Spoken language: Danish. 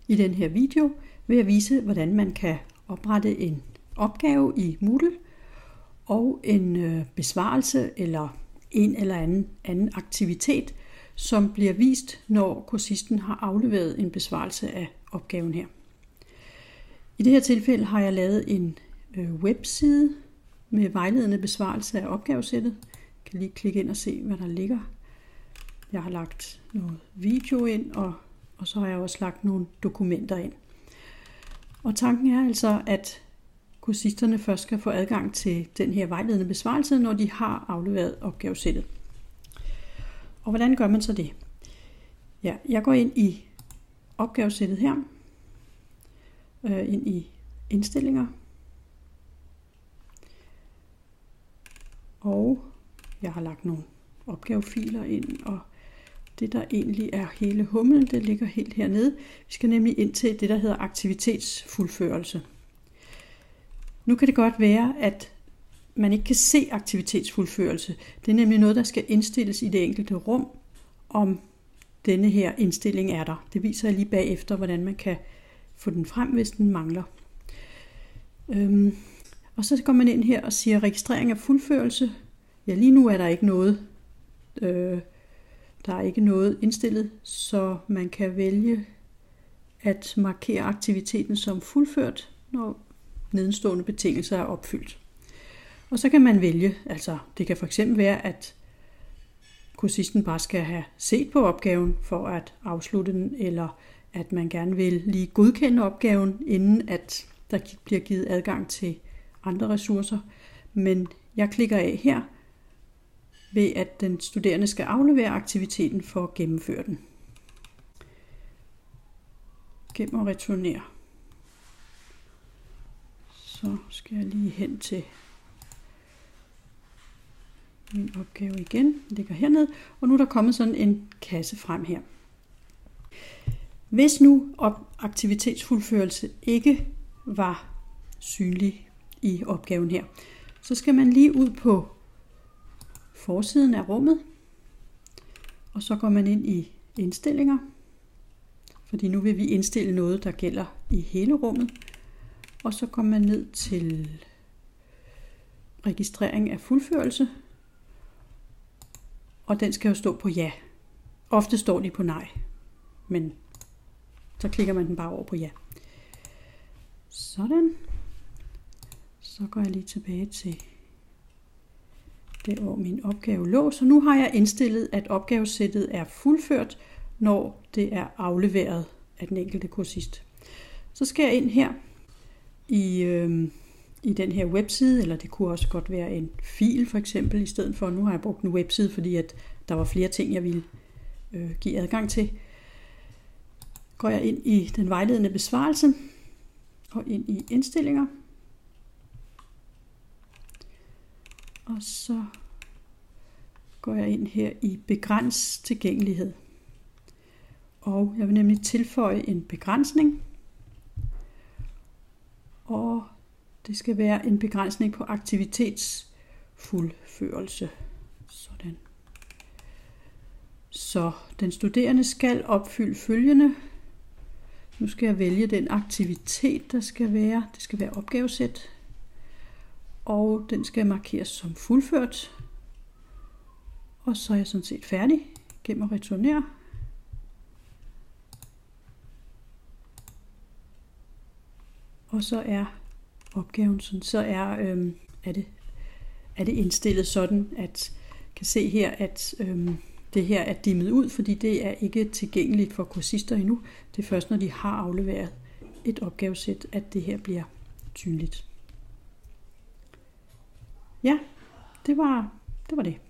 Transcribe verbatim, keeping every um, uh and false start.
I den her video vil jeg vise, hvordan man kan oprette en opgave i Moodle og en besvarelse eller en eller anden, anden aktivitet, som bliver vist, når kursisten har afleveret en besvarelse af opgaven her. I det her tilfælde har jeg lavet en webside med vejledende besvarelse af opgavesættet. Jeg kan lige klikke ind og se, hvad der ligger. Jeg har lagt noget video ind, og, og så har jeg også lagt nogle dokumenter ind. Og tanken er altså, at kursisterne først skal få adgang til den her vejledende besvarelse, når de har afleveret opgavesættet. Og hvordan gør man så det? Ja, jeg går ind i opgavesættet her, øh, ind i indstillinger, og jeg har lagt nogle opgavefiler ind, og det der egentlig er hele humlen, det ligger helt hernede. Vi skal nemlig ind til det, der hedder aktivitetsfuldførelse. Nu kan det godt være, at man ikke kan se aktivitetsfuldførelse. Det er nemlig noget, der skal indstilles i det enkelte rum, om denne her indstilling er der. Det viser jeg lige bagefter, hvordan man kan få den frem, hvis den mangler. Øhm, og så går man ind her og siger registrering af fuldførelse. Ja, lige nu er der ikke noget, øh, der er ikke noget indstillet, så man kan vælge at markere aktiviteten som fuldført, når nedenstående betingelser er opfyldt. Og så kan man vælge, altså det kan fx være, at kursisten bare skal have set på opgaven for at afslutte den, eller at man gerne vil lige godkende opgaven, inden at der bliver givet adgang til andre ressourcer. Men jeg klikker af her, ved at den studerende skal aflevere aktiviteten for at gennemføre den. Gem og returnere. Så skal jeg lige hen til min opgave igen. Den ligger hernede, og nu er der kommet sådan en kasse frem her. Hvis nu aktivitetsfuldførelse ikke var synlig i opgaven her, så skal man lige ud på forsiden af rummet, og så går man ind i indstillinger, fordi nu vil vi indstille noget, der gælder i hele rummet, og så går man ned til registrering af fuldførelse, og den skal jo stå på ja. Ofte står de på nej, men så klikker man den bare over på ja. Sådan. Så går jeg lige tilbage til der, hvor min opgave lå. Så nu har jeg indstillet, at opgavesættet er fuldført, når det er afleveret af den enkelte kursist. Så skal jeg ind her i, øh, i den her webside, eller det kunne også godt være en fil for eksempel, i stedet for, nu har jeg brugt en webside, fordi at der var flere ting, jeg ville øh, give adgang til. Går jeg ind i den vejledende besvarelse, og ind i indstillinger, og så går jeg ind her i begræns tilgængelighed. Og jeg vil nemlig tilføje en begrænsning. Og det skal være en begrænsning på aktivitetsfuldførelse. Sådan. Så den studerende skal opfylde følgende. Nu skal jeg vælge den aktivitet, der skal være. Det skal være opgavesæt. Og den skal markeres som fuldført. Og så er jeg sådan set færdig. Gem og returnere. Og så er opgaven sådan, så er, øhm, er, det, er det indstillet sådan, at kan se her, at øhm, det her er dimmet ud, fordi det er ikke tilgængeligt for kursister endnu. Det er først, når de har afleveret et opgavesæt, at det her bliver synligt. Ja, det var det. Var det.